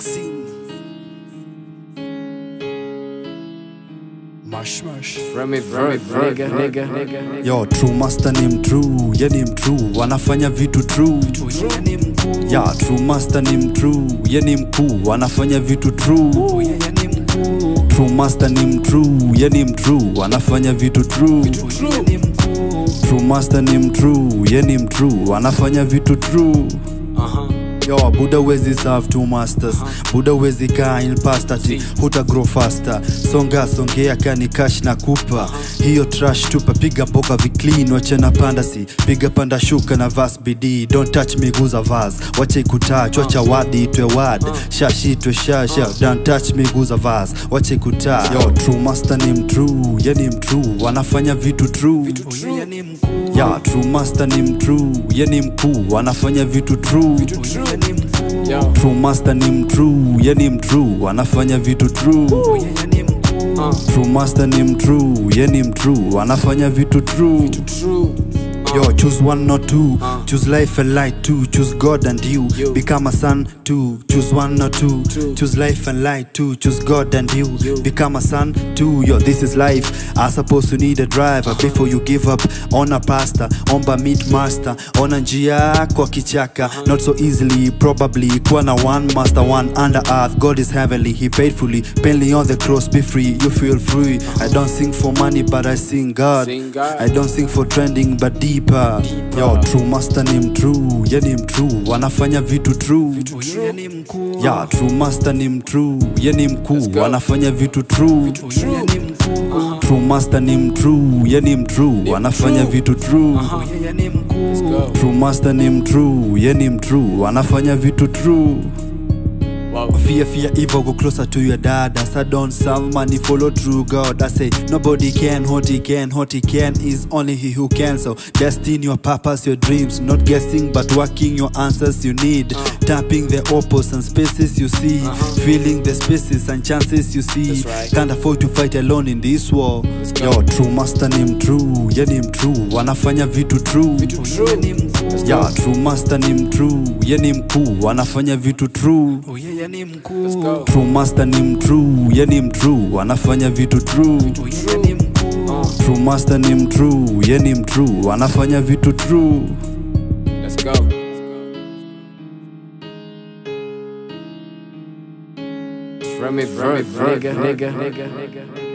VAKXXIN. Mash mash. Yo, true master ni mtrue, ye ni mtrue, wanafanya vitu true. Ya, true master ni mtrue, ye ni mkuu, wanafanya vitu true. True master ni mtrue, ye ni mtrue, wanafanya vitu true. True master ni mtrue, ye ni mtrue, wanafanya vitu true. Yo, Buddha wezi serve two masters. Buddha wezi kaa in pasta ti huta grow faster. Songea kani cash na kupa. Hiyo trash tupa, piga mboka clean, wache na panda si. Piga panda shuka na vas BD. Don't touch me guza vaz. Wache ikutouch, wacha wadi itwe wad. Shashi itwe shasha. Don't touch me guza vaz. Wache ikutouch. Yo, true master ni mtrue, ye ni mtrue, wanafanya vitu true. Ya, true master ni mtrue, ye ni mkuu, wanafanya vitu true. True master ni mtrue, ye ni mtrue, wanafanya vitu true. True master ni mtrue, ye ni mtrue, wanafanya vitu true. Yo, choose one not two. Choose life and light too. Choose God and you. Become a son too. Choose one not two. Choose life and light too. Choose God and you. Become a son too. Yo, this is life. I suppose you need a driver before you give up on a pastor. Omba meet master. On a njia kwa kichaka. Not so easily, probably. Kwa na one master, one under earth. God is heavenly. He paid fully. Painly on the cross, be free. You feel free. I don't sing for money, but I sing God. I don't sing for trending, but deep. Yo, true master ni mtrue, ye ni mtrue, wanafanya vitu true. Ya, true master ni mtrue, ye ni mkuu, wanafanya vitu true. True master ni mtrue, ye ni mtrue, wanafanya vitu true. True master ni mtrue, ye ni mtrue, wanafanya vitu true. Fear evil, go closer to your dad. As I don't serve money, follow true God. I say nobody can what he can. What he can is only he who can. So destine your purpose, your dreams. Not guessing but working your answers you need. Tapping the opposite and spaces you see. Feeling the spaces and chances you see. Can't afford to fight alone in this war. Yo, true master ni mtrue, ye ni mtrue, wanafanya vitu true. Ya, true master ni mtrue, ye ni mkuu, wanafanya vitu true. True master ni mtrue, ye ni mtrue, wanafanya vitu true. True master ni mtrue, ye ni mtrue, wanafanya vitu true. Let's go. From it, nigga.